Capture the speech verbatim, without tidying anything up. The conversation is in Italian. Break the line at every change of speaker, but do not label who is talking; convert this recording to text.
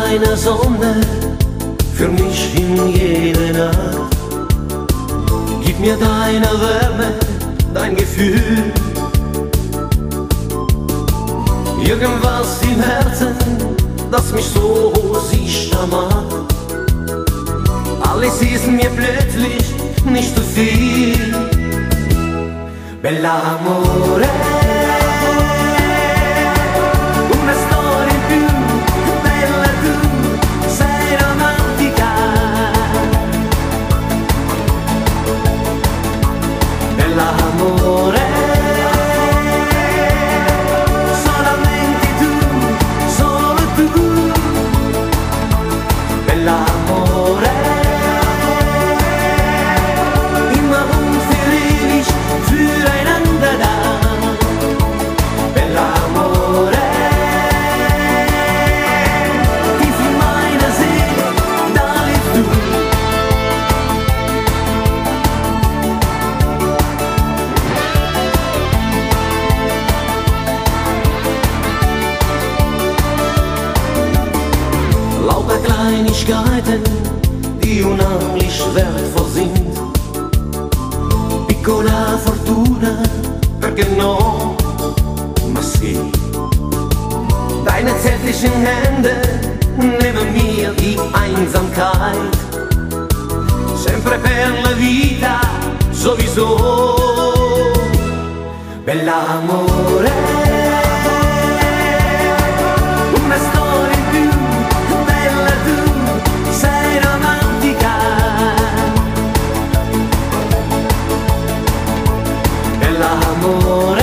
deine Sonne für mich in jede Nacht. Gib mir deine Wärme, dein Gefühl. Irgendwas im Herzen, das mich so sicher macht. Alles ist mir plötzlich nicht zu viel. Bell'amore, una storia in più, bella tu, sei romantica. Bell'amore, solamente tu, solo tu. Bell'amore, immer unverliebt füreinander da. Bell'amore, tief in meiner Seele, da lebst du. Lauter Kleinigkeiten, die unheimlich wertvoll sind. Piccola fortuna, perché no? Ma sì. Deine zärtlichen Hände neben mir die Einsamkeit. Sempre per la vita, sowieso. Bell'amore, una storia in più, bella tu, sei romantica. Bell'amore,